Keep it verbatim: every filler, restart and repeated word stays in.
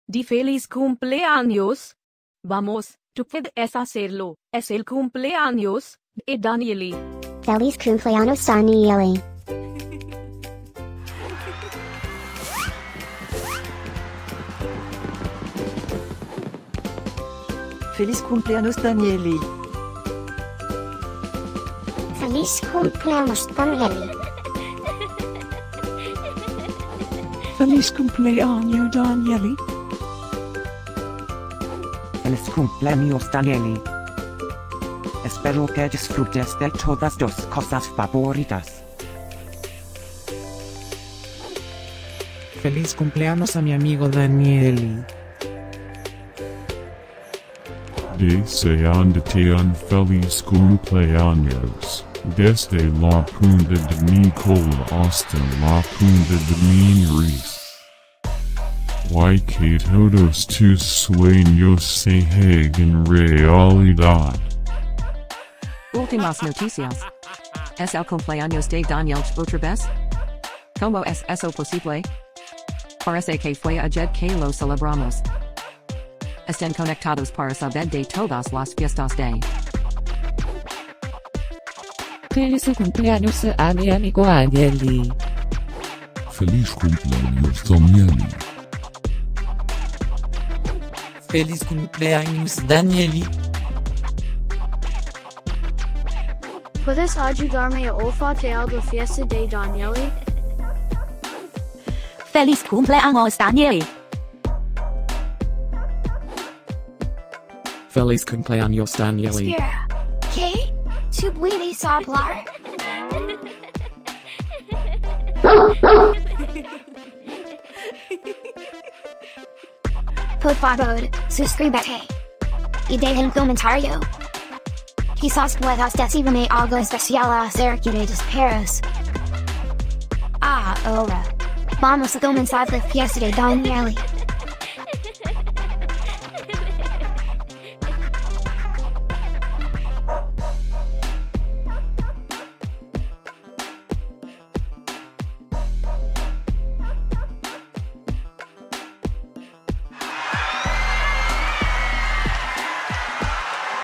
Di feliz cumpleaños. Vamos, tú puedes hacerlo. Es el cumpleaños de Daniely. Feliz cumpleaños, Daniely. Feliz cumpleaños, Daniely. Feliz cumpleaños, Daniely. Feliz cumpleaños, Daniely. Feliz cumpleaños, Daniely. Espero que disfrutes de todas tus cosas favoritas. Feliz cumpleaños a mi amigo Daniely. Deseándote un feliz cumpleaños. Desde la punta de mi cola hasta la punta de mi nariz. Y que todos tus sueños se hagan realidad. Últimas noticias. ¿Es el cumpleaños de Daniel otra vez? ¿Cómo es eso posible? Parece que fue ayer que lo celebramos. Estén conectados para saber de todas las fiestas de. Feliz cumpleaños a mi amigo Daniely. Feliz cumpleaños, Daniely. Feliz cumpleaños, Daniely. ¿Puedes ayudarme a olfatear la fiesta de Daniely? Feliz cumpleaños, Daniely. Feliz cumpleaños, Daniely. Espera, ¿qué? ¿Tú puedes hablar? Por favor, suscríbete. Y deja un comentario. Quizás puedas decirme algo especial acerca de tus perros. Ah, ahora. Vamos a comenzar la fiesta de Daniely.